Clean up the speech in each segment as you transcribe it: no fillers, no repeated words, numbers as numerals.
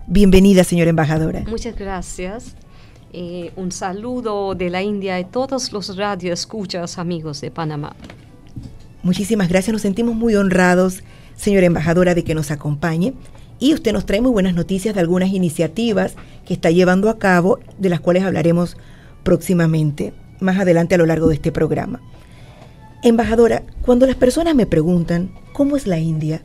Bienvenida, señora embajadora. Muchas gracias. Un saludo de la India a todos los radioescuchas amigos de Panamá. Muchísimas gracias, nos sentimos muy honrados, señora embajadora, de que nos acompañe. Y usted nos trae muy buenas noticias de algunas iniciativas que está llevando a cabo, de las cuales hablaremos próximamente, más adelante a lo largo de este programa. Embajadora, cuando las personas me preguntan ¿cómo es la India?,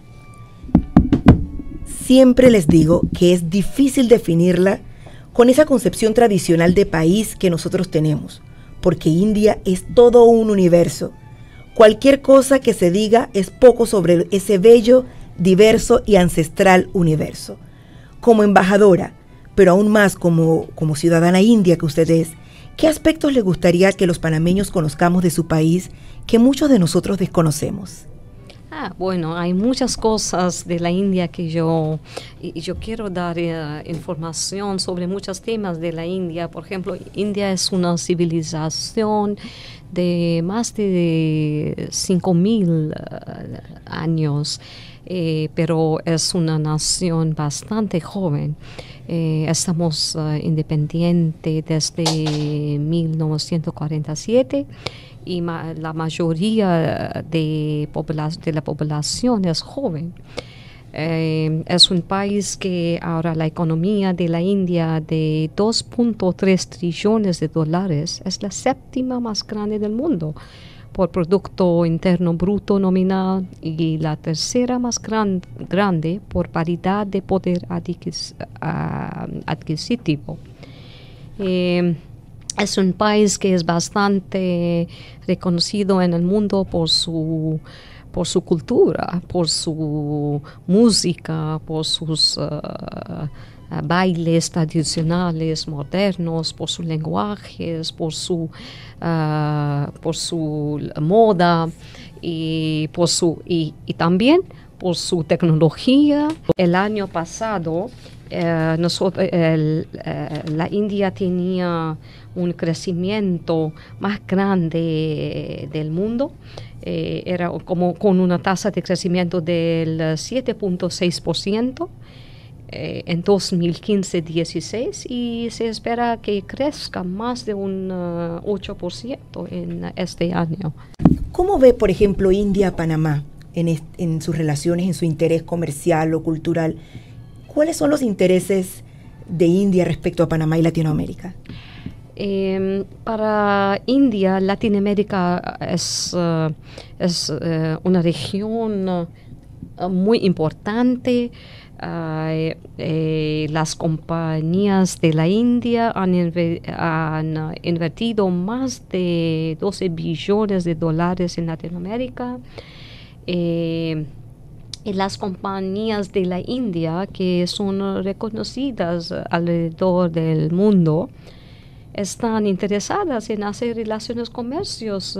siempre les digo que es difícil definirla con esa concepción tradicional de país que nosotros tenemos, porque India es todo un universo. Cualquier cosa que se diga es poco sobre ese bello, diverso y ancestral universo. Como embajadora, pero aún más como ciudadana india que usted es, ¿qué aspectos le gustaría que los panameños conozcamos de su país que muchos de nosotros desconocemos? Bueno, hay muchas cosas de la India que yo quiero dar información sobre muchos temas de la India. Por ejemplo, India es una civilización de más de 5,000 años, pero es una nación bastante joven. Estamos independientes desde 1947. Y la mayoría de la población es joven. Es un país que ahora la economía de la India de 2.3 trillones de dólares es la séptima más grande del mundo por Producto Interno Bruto nominal y la tercera más grande por paridad de poder adquisitivo. Es un país que es bastante reconocido en el mundo por su cultura, por su música, por sus bailes tradicionales, modernos, por sus lenguajes, por su moda y también por su tecnología. El año pasado la India tenía un crecimiento más grande del mundo. Era como con una tasa de crecimiento del 7.6% en 2015-16 y se espera que crezca más de un 8% en este año. ¿Cómo ve, por ejemplo, India a Panamá en sus relaciones, en su interés comercial o cultural? ¿Cuáles son los intereses de India respecto a Panamá y Latinoamérica? Para India, Latinoamérica es una región muy importante. Las compañías de la India han invertido más de 12 billones de dólares en Latinoamérica. Y las compañías de la India, que son reconocidas alrededor del mundo, están interesadas en hacer relaciones comercios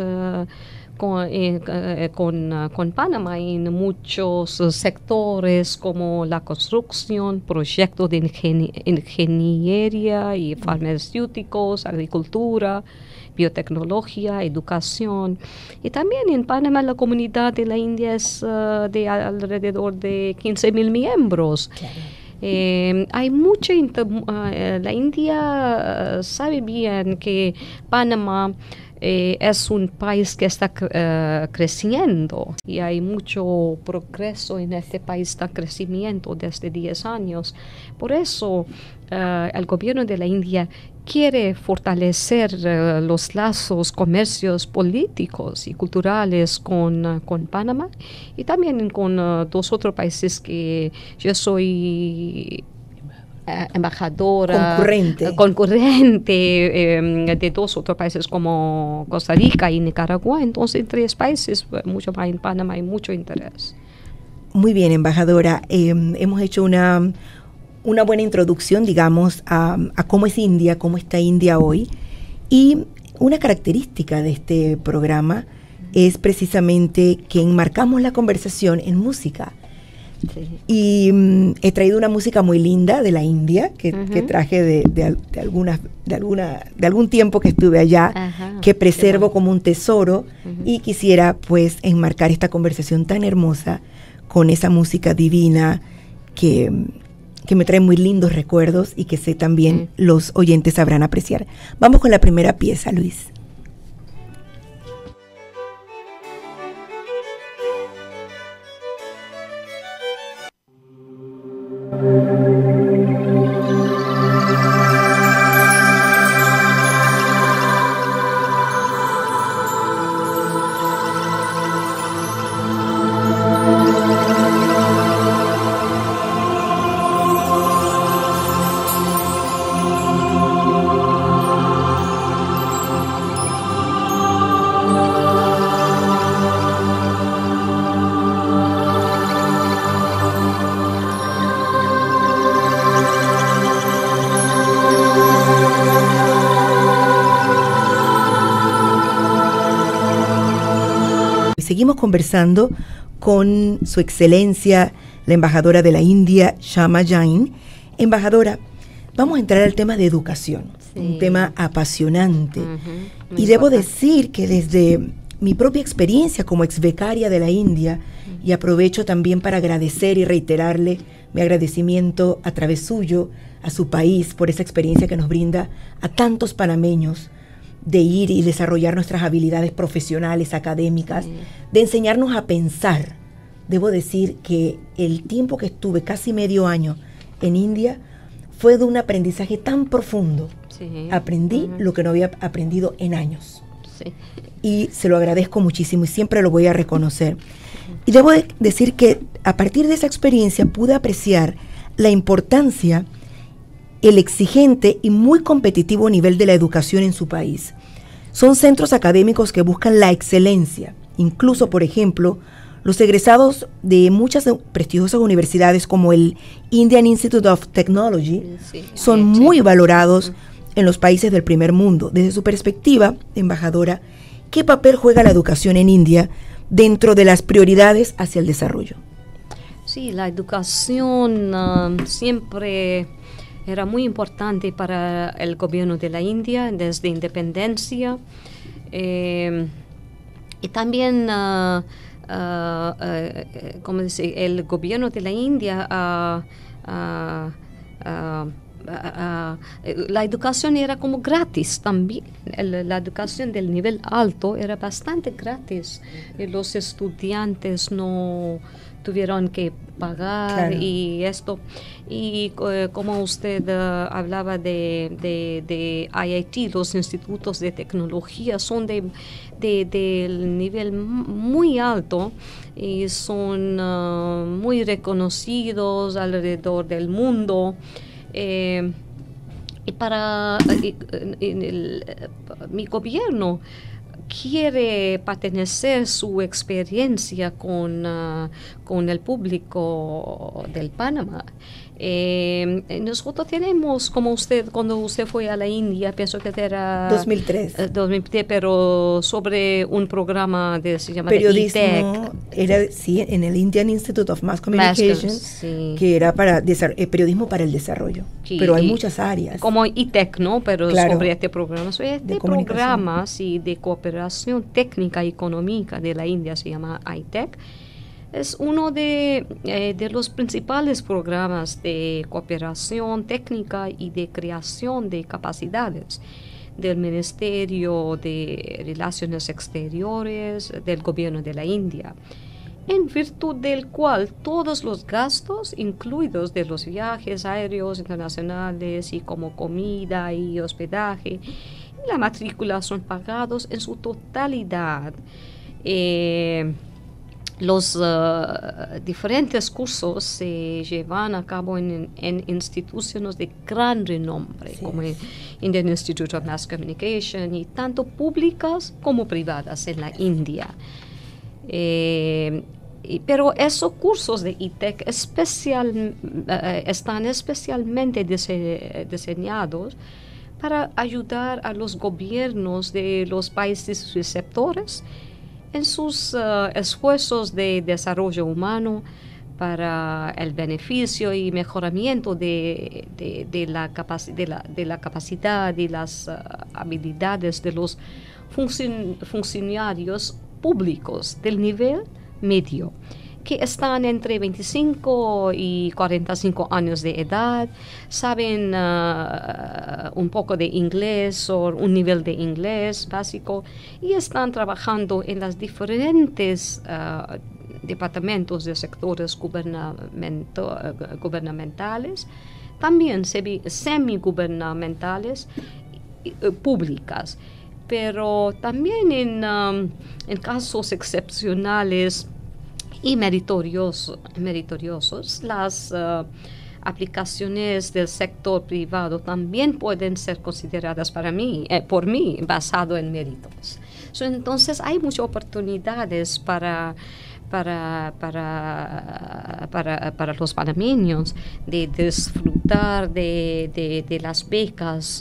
con Panamá en muchos sectores como la construcción, proyectos de ingeniería y farmacéuticos, agricultura, biotecnología, educación. Y también en Panamá la comunidad de la India es de alrededor de 15,000 miembros. Claro. Hay mucha la India sabe bien que Panamá es un país que está creciendo y hay mucho progreso en este país, está crecimiento desde 10 años. Por eso el gobierno de la India quiere fortalecer los lazos, comercios políticos y culturales con Panamá y también con dos otros países que yo soy embajadora concurrente de dos otros países como Costa Rica y Nicaragua. Entonces, en 3 países, mucho más en Panamá hay mucho interés. Muy bien, embajadora. Hemos hecho una buena introducción, digamos, a cómo es India, cómo está India hoy. Y una característica de este programa es precisamente que enmarcamos la conversación en música. Sí. Y he traído una música muy linda de la India que traje de algún tiempo que estuve allá, que preservo como un tesoro, y quisiera pues enmarcar esta conversación tan hermosa con esa música divina que que me trae muy lindos recuerdos y que sé también los oyentes sabrán apreciar. Vamos con la primera pieza, Luis. Seguimos conversando con Su Excelencia, la embajadora de la India, Shama Jain. Embajadora, vamos a entrar al tema de educación, un tema apasionante. Y debo decir que desde mi propia experiencia como exbecaria de la India, y aprovecho también para agradecer y reiterarle mi agradecimiento a través suyo a su país por esa experiencia que nos brinda a tantos panameños, de ir y desarrollar nuestras habilidades profesionales, académicas, de enseñarnos a pensar. Debo decir que el tiempo que estuve, casi medio año en India, fue de un aprendizaje tan profundo. Aprendí lo que no había aprendido en años. Y se lo agradezco muchísimo y siempre lo voy a reconocer. Y debo decir que a partir de esa experiencia pude apreciar la importancia, el exigente y muy competitivo nivel de la educación en su país. Son centros académicos que buscan la excelencia. Incluso, por ejemplo, los egresados de muchas prestigiosas universidades como el Indian Institute of Technology son muy valorados en los países del primer mundo. Desde su perspectiva, embajadora, ¿qué papel juega la educación en India dentro de las prioridades hacia el desarrollo? Sí, la educación siempre era muy importante para el gobierno de la India desde independencia. Y también, como dice, el gobierno de la India, la educación era como gratis también. La educación del nivel alto era bastante gratis. Y los estudiantes no tuvieron que pagar, y esto. Y como usted hablaba de IIT, los institutos de tecnología son del nivel muy alto y son muy reconocidos alrededor del mundo. Y para mi gobierno quiere pertenecer su experiencia con el público del Panamá. Nosotros tenemos, como usted, cuando usted fue a la India, pienso que era 2003, pero sobre un programa se llama periodismo, era en el Indian Institute of Mass Communication, que era para periodismo para el desarrollo, pero hay muchas áreas. Como ITEC, ¿no? Pero sobre este programa, de programas y de cooperación técnica y económica de la India se llama ITEC. Es uno de los principales programas de cooperación técnica y de creación de capacidades del Ministerio de Relaciones Exteriores del Gobierno de la India, en virtud del cual todos los gastos, incluidos de los viajes aéreos internacionales y como comida y hospedaje, y la matrícula son pagados en su totalidad. Los diferentes cursos se llevan a cabo en instituciones de gran renombre, como el Indian Institute of Mass Communication, y tanto públicas como privadas en la India. Pero esos cursos de ITEC están especialmente diseñados para ayudar a los gobiernos de los países receptores en sus esfuerzos de desarrollo humano para el beneficio y mejoramiento de la capacidad y las habilidades de los funcionarios públicos del nivel medio. que están entre 25 y 45 años de edad, saben un poco de inglés o un nivel de inglés básico y están trabajando en las diferentes departamentos de sectores gubernamentales, también semigubernamentales, públicas. Pero también en casos excepcionales y meritoriosos, las aplicaciones del sector privado también pueden ser consideradas por mí, basado en méritos. Entonces hay muchas oportunidades para los panameños de disfrutar de las becas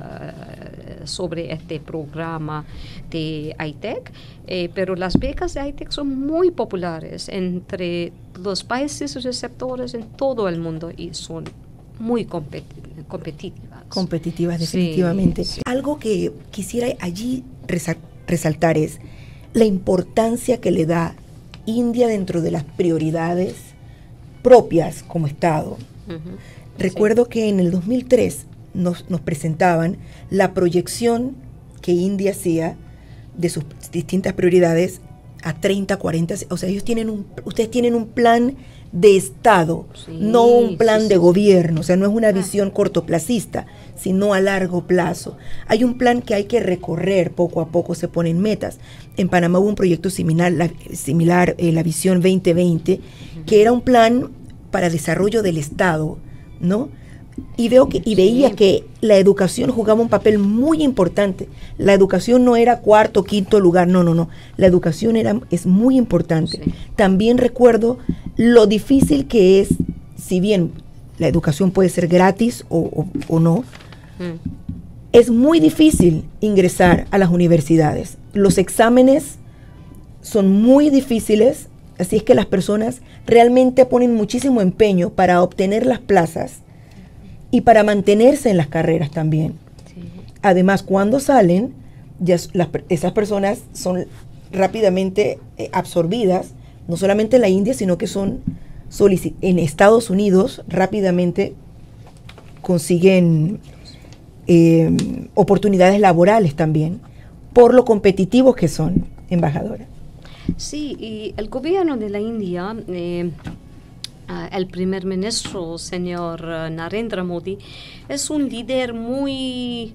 sobre este programa de ITEC, pero las becas de ITEC son muy populares entre los países receptores en todo el mundo y son muy competitivas. Competitivas, definitivamente. Sí, sí. Algo que quisiera allí resaltar es la importancia que le da India dentro de las prioridades propias como Estado. Recuerdo que en el 2003 nos presentaban la proyección que India hacía de sus distintas prioridades a 30, 40, o sea, ustedes tienen un plan de Estado, no un plan de gobierno, o sea, no es una visión cortoplacista, sino a largo plazo. Hay un plan que hay que recorrer, poco a poco se ponen metas. En Panamá hubo un proyecto similar, la Visión 2020, que era un plan para desarrollo del Estado, ¿no? Y veía que la educación jugaba un papel muy importante. La educación no era cuarto, quinto lugar, no. La educación es muy importante. Sí. También recuerdo lo difícil que es, si bien la educación puede ser gratis o no, es muy difícil ingresar a las universidades. Los exámenes son muy difíciles, así es que las personas realmente ponen muchísimo empeño para obtener las plazas y para mantenerse en las carreras también. Sí. Además, cuando salen, esas personas son rápidamente absorbidas, no solamente en la India, sino que son en Estados Unidos, rápidamente consiguen oportunidades laborales también, por lo competitivos que son, embajadora. Sí, y el gobierno de la India... el primer ministro, señor Narendra Modi, es un líder muy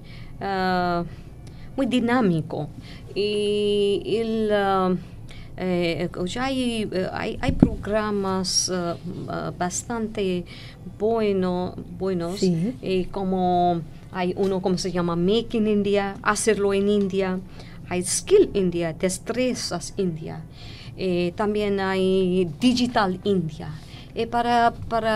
dinámico y ya hay programas bastante buenos, sí. Como hay uno como se llama Make in India, hacerlo en India, hay Skill India, Destrezas India, también hay Digital India. Para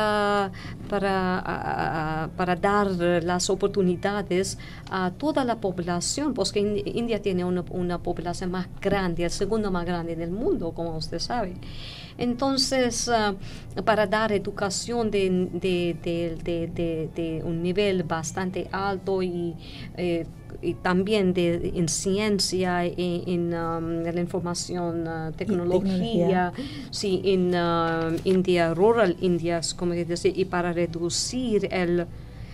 dar las oportunidades a toda la población, porque India tiene una población más grande, el segundo más grande del mundo, como usted sabe. Entonces, para dar educación de un nivel bastante alto y también en ciencia, en la información, tecnología, sí, en India, Rural India, como decir, y para reducir el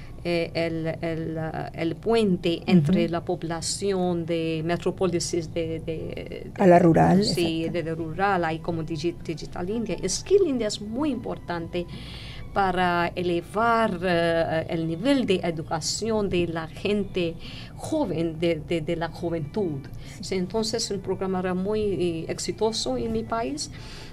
puente entre la población de metrópolis a la rural. Sí, de rural, hay como Digital India. Skill India es muy importante para elevar el nivel de educación de la gente joven, de la juventud. Sí, entonces, un programa muy exitoso en mi país.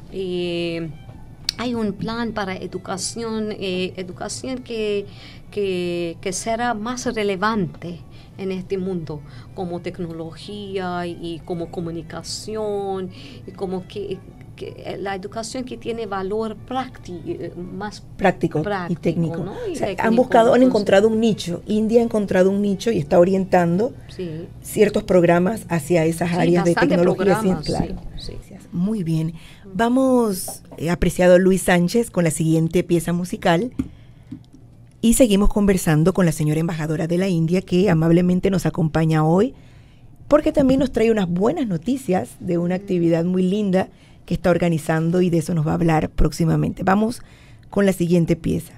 Hay un plan para educación que será más relevante en este mundo, como tecnología y como comunicación, y como que la educación que tiene valor más práctico y técnico. ¿No? Y o sea, técnico, han encontrado un nicho. India ha encontrado un nicho y está orientando ciertos programas hacia esas áreas de tecnología. Claro. Sí. Muy bien. Vamos, apreciado Luis Sánchez, con la siguiente pieza musical. Y seguimos conversando con la señora embajadora de la India, que amablemente nos acompaña hoy, porque también nos trae unas buenas noticias de una actividad muy linda que está organizando, y de eso nos va a hablar próximamente. Vamos con la siguiente pieza.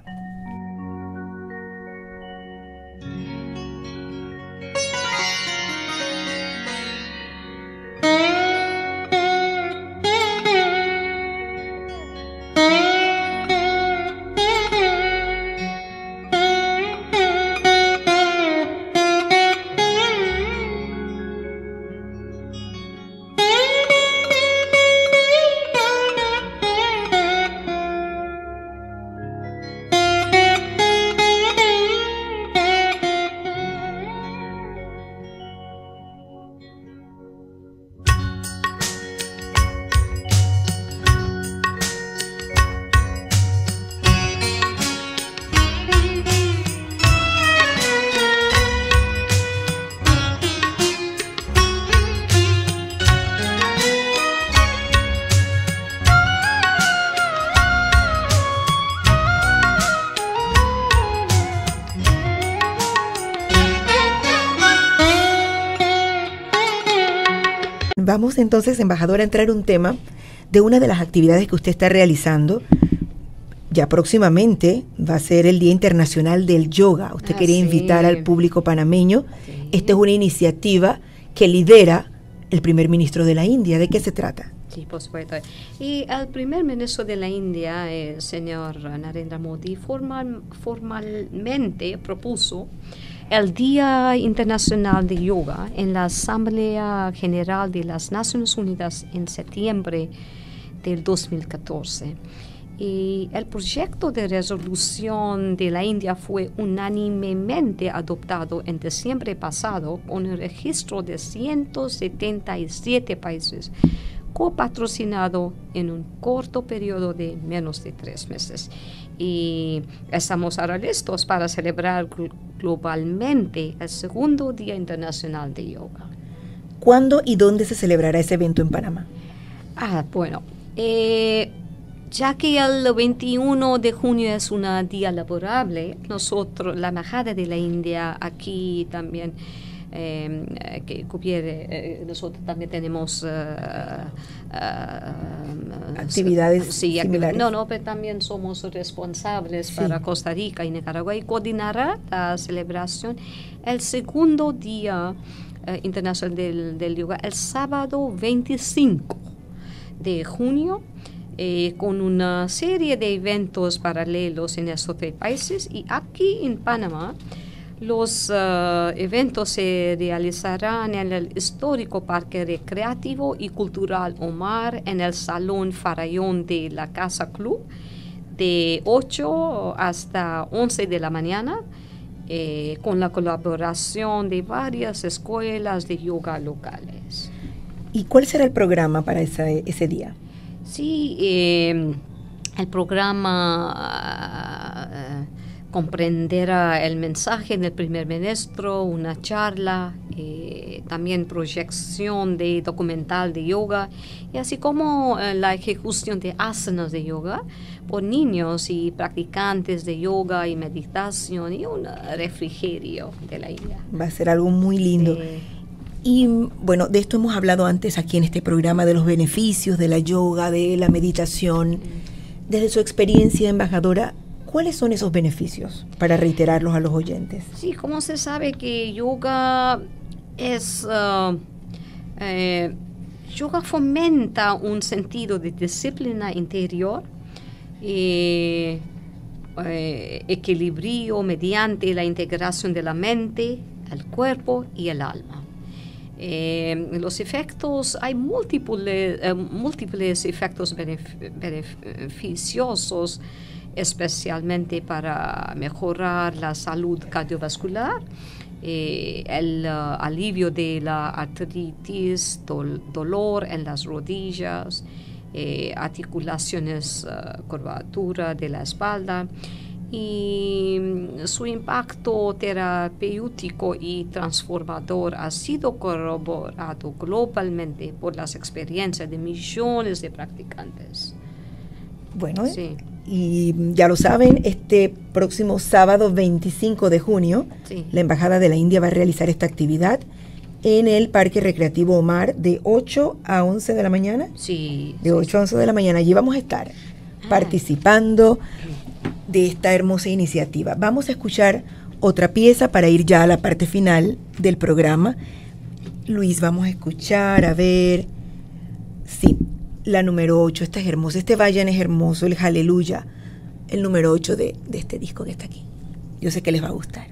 Vamos entonces, embajadora, a entrar un tema de una de las actividades que usted está realizando. Ya próximamente va a ser el Día Internacional del Yoga. Usted quería invitar al público panameño. Sí. Esta es una iniciativa que lidera el primer ministro de la India. ¿De qué se trata? Sí, por supuesto. Y el primer ministro de la India, el señor Narendra Modi, formalmente propuso el Día Internacional de Yoga en la Asamblea General de las Naciones Unidas en septiembre del 2014. Y el proyecto de resolución de la India fue unánimemente adoptado en diciembre pasado con el registro de 177 países, copatrocinado en un corto periodo de menos de 3 meses. Y estamos ahora listos para celebrar globalmente el segundo Día Internacional de Yoga. ¿Cuándo y dónde se celebrará ese evento en Panamá? Bueno, ya que el 21 de junio es un día laborable, nosotros, la Embajada de la India, aquí también, que cubre, nosotros también tenemos actividades similares. Pero también somos responsables para Costa Rica y Nicaragua, y coordinará la celebración el segundo Día Internacional del Yoga, el sábado 25 de junio, con una serie de eventos paralelos en estos 3 países. Y aquí en Panamá, los eventos se realizarán en el histórico Parque Recreativo y Cultural Omar, en el Salón Farallón de la Casa Club, de 8 hasta 11 de la mañana, con la colaboración de varias escuelas de yoga locales. ¿Y cuál será el programa para ese día? Sí, el programa comprenderá el mensaje del primer ministro, una charla, también proyección de documental de yoga, y así como la ejecución de asanas de yoga por niños y practicantes de yoga y meditación, y un refrigerio de la India. Va a ser algo muy lindo. Y bueno, de esto hemos hablado antes aquí en este programa, de los beneficios de la yoga, de la meditación. Desde su experiencia, embajadora, ¿cuáles son esos beneficios, para reiterarlos a los oyentes? Sí, como se sabe que yoga es... yoga fomenta un sentido de disciplina interior, equilibrio mediante la integración de la mente, el cuerpo y el alma. Los efectos, hay múltiples efectos beneficiosos, especialmente para mejorar la salud cardiovascular, el alivio de la artritis, dolor en las rodillas, articulaciones, curvatura de la espalda, y su impacto terapéutico y transformador ha sido corroborado globalmente por las experiencias de millones de practicantes. Bueno, y ya lo saben, este próximo sábado 25 de junio, la Embajada de la India va a realizar esta actividad, en el Parque Recreativo Omar de 8 a 11 de la mañana. Sí. De 8 a 11 de la mañana. Allí vamos a estar participando de esta hermosa iniciativa. Vamos a escuchar otra pieza para ir ya a la parte final del programa. Luis, vamos a escuchar, a ver. Sí, la número 8, esta es hermosa. Este Vayan es hermoso, el Aleluya, el número 8 de este disco que está aquí. Yo sé que les va a gustar.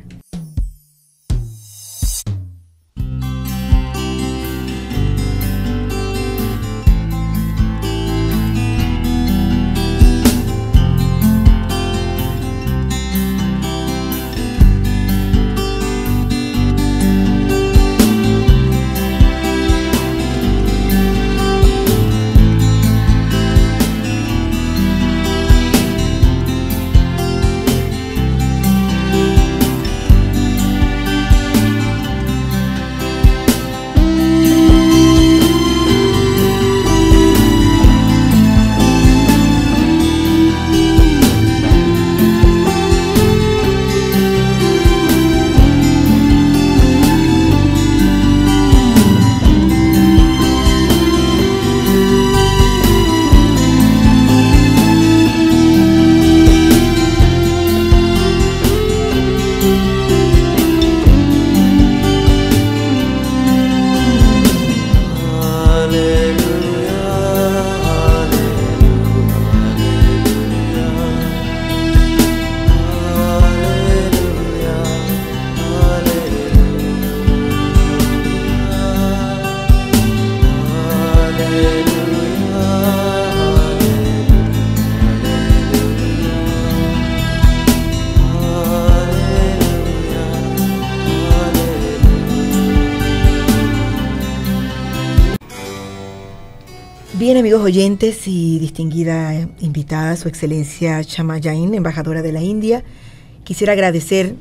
Bien, amigos oyentes y distinguida invitada, Su Excelencia Shama Jain, embajadora de la India, quisiera agradecer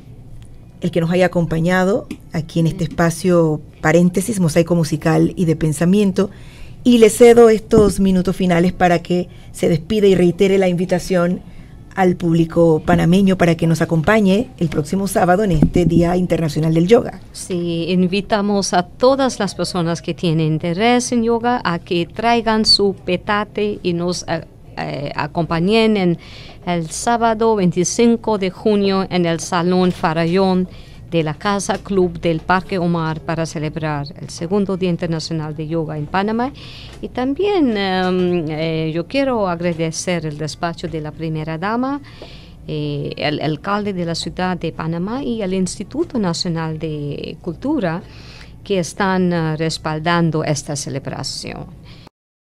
el que nos haya acompañado aquí en este espacio paréntesis, mosaico musical y de pensamiento, y le cedo estos minutos finales para que se despida y reitere la invitación al público panameño para que nos acompañe el próximo sábado en este Día Internacional del Yoga. Sí, invitamos a todas las personas que tienen interés en yoga a que traigan su petate y nos acompañen en el sábado 25 de junio en el Salón Farallón de la Casa Club del Parque Omar para celebrar el segundo Día Internacional de Yoga en Panamá. Y también yo quiero agradecer el despacho de la primera dama, el alcalde de la ciudad de Panamá y el Instituto Nacional de Cultura que están respaldando esta celebración.